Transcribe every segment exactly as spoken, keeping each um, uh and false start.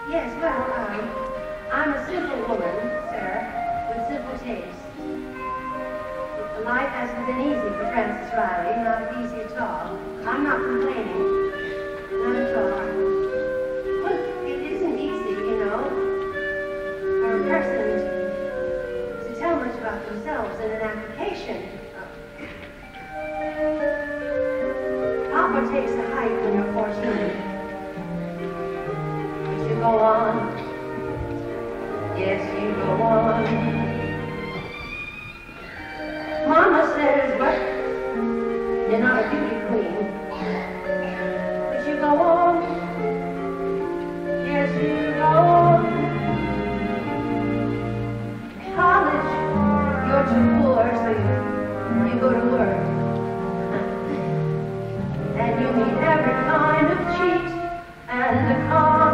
Yes, well, um, I'm a simple woman, sir, with simple tastes. Life hasn't been easy for Frances Riley, not easy at all. I'm not complaining, not at all. Well, it isn't easy, you know, for a person to tell much about themselves in an application. Papa takes a hike when you're fourteen. But you go on. Yes, you go on. Mama says, well, you're not a beauty queen. But you go on. Yes, you go on. College, you're too poor, so you, you go to work. And you meet every kind of cheat and a con.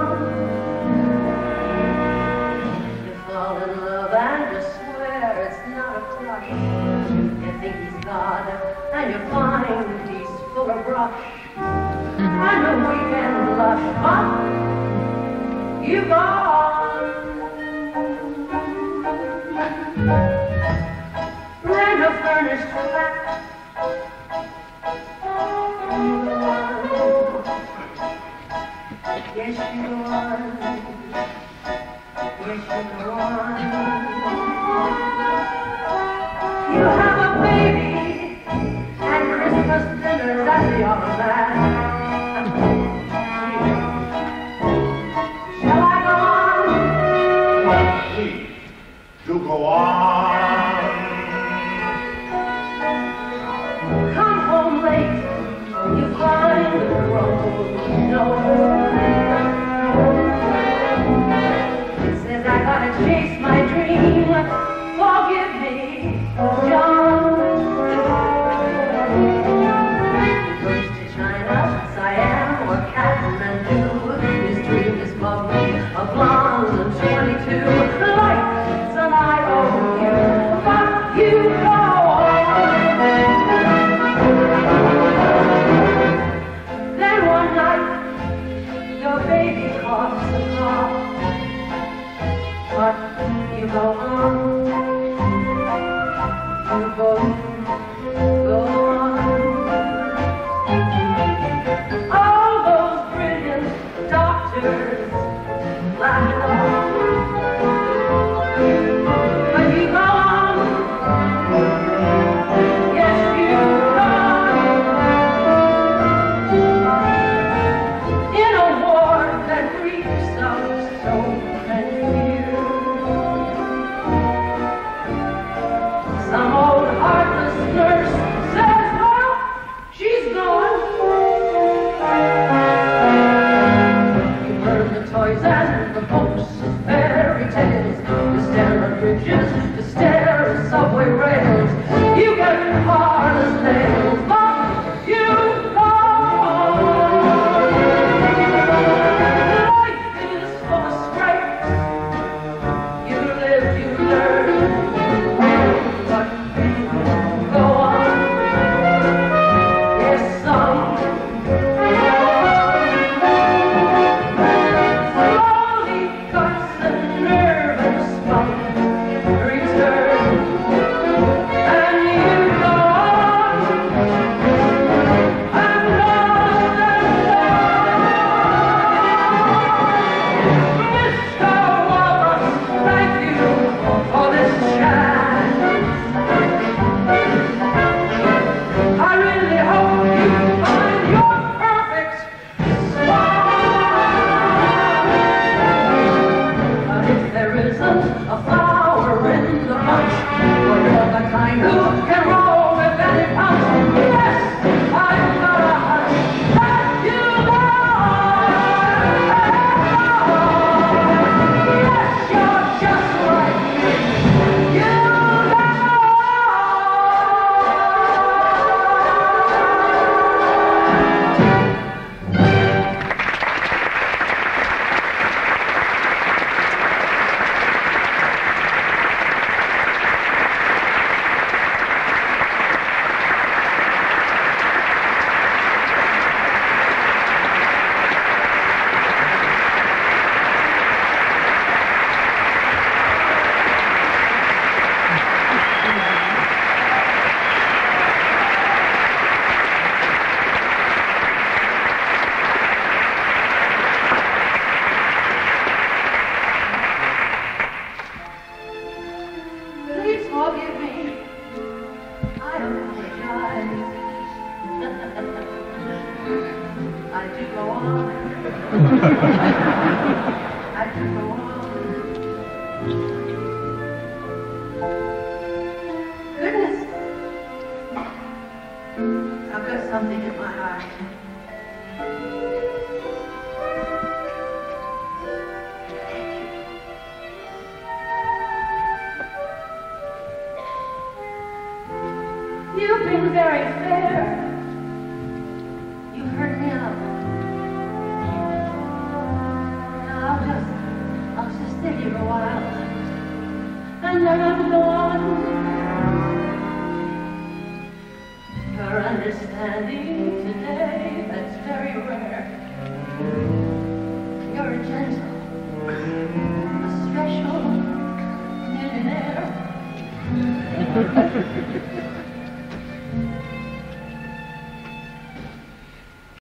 You fall in love and you swear it's not a crush. You think he's God and you find he's full of brush. And a weekend lush, but you go on. Rent a furnished flat. Yes, you go on. Yes, you go on. You have a baby and Christmas dinners at the automat. Shall I go on? Please, do go on. Come home late, you find the road no. Says I gotta chase my dream. Forgive me, John. Goes to China, Siam, or Kathmandu. His dream is bubbly, a blonde and twenty-two. Life's an I O U, but you go on. Then one night, your baby coughs a cough, but you go on. You both go on. All those brilliant doctors laugh off, but you go on. Yes, you go on. In a war that reeks of soap and fear. Some old heartless nurse says, well, she's gone. You burn the toys and the books of fairy tales. You stare at bridges, you stare at subway rails. You get hard as nails, but you go on. Life is full of scrapes. You live, you learn. But go on, yes, some slowly cuts and nerve and spunk return, and you go on. I could go on. Goodness, I've got something in my heart. You've been very fair. You hurt me up. Now I'll just, I'll just stay here a while, and then I'll go on. Your understanding today, that's very rare. You're a gentle, a special millionaire.